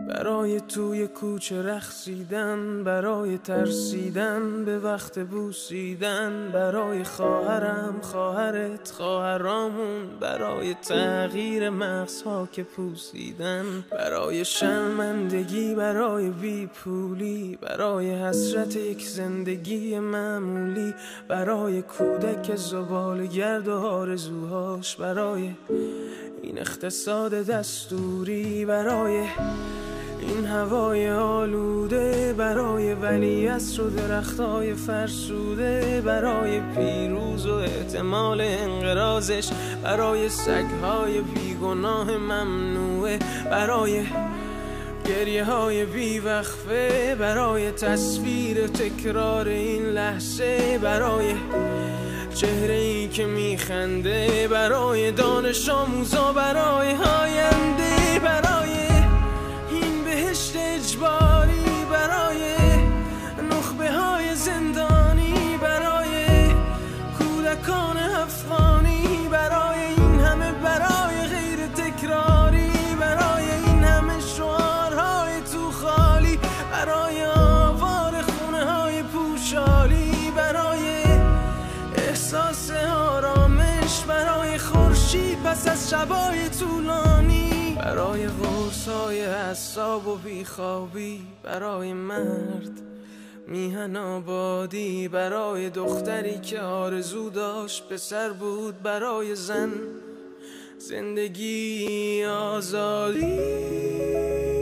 برای توی کوچه رقصیدن، برای ترسیدن به وقت بوسیدن، برای خواهرم، خواهرت، خواهرامون، برای تغییر مغزها که پوسیدن، برای شرمندگی، برای بیپولی، برای حسرت یک زندگی معمولی، برای کودک زباله‌گرد و آرزوهاش، برای این اقتصاد دستوری، برای این هوای آلوده، برای ولیعصر و درختای فرسوده، برای پیروز و احتمال انقراضش، برای سگهای بیگناه ممنوعه، برای گریه های بیوقفه، برای تصویر تکرار این لحظه، برای چهره ای که میخنده، برای دانش آموزا، برای آینده، برای این بهشت اجباری، برای نخبه های زندانی، برای کودکان افغانی، برای این همه برای غیر تکراری، برای این همه شعارهای تو خالی، برای آوار خونه های پوشالی، برای احساس آرامش، برای خورشید پس از شبای طولانی، برای قرصای اعصاب و بیخوابی، برای مرد میهن آبادی، برای دختری که آرزو داشت پسر بود، برای زن زندگی آزادی.